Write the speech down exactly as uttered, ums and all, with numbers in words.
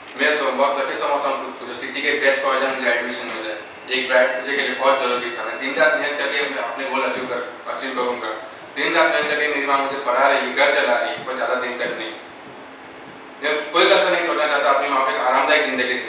मैं सो बहुत लकी समझता हूँ खुद को जो सिटी के बेस्ट कॉलेज में मुझे एडमिशन मिला है। एक ब्राइट फ्यूचर के लिए बहुत जरूरी था। मैं दिन रात मेहनत करके मैं अपने गोल अचीव कर अचीव करूँगा। दिन रात मेहनत करके मेरी माँ मुझे पढ़ा रही है, घर चला रही है, पर ज़्यादा दिन तक नहीं। मैं कोई कसर नहीं छोड़ना चाहता अपनी माँ को एक आरामदायक जिंदगी